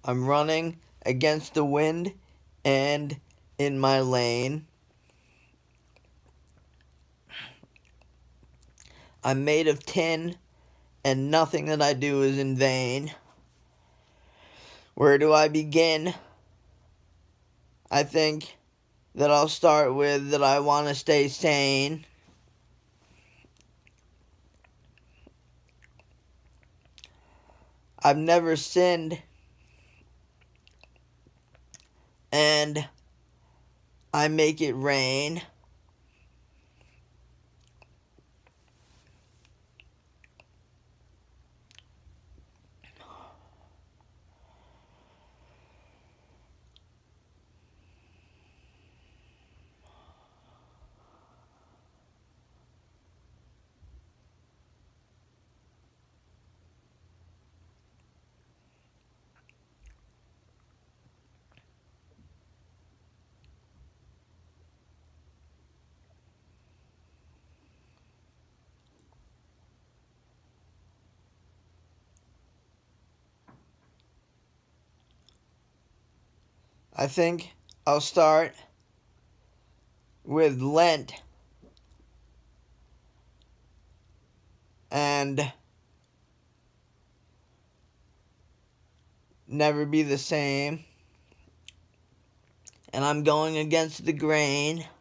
I'm running against the wind and in my lane. I'm made of tin, and nothing that I do is in vain. Where do I begin? I think that I'll start with that I want to stay sane. I've never sinned, and I make it rain. I think I'll start with Lent and never be the same. And I'm going against the grain.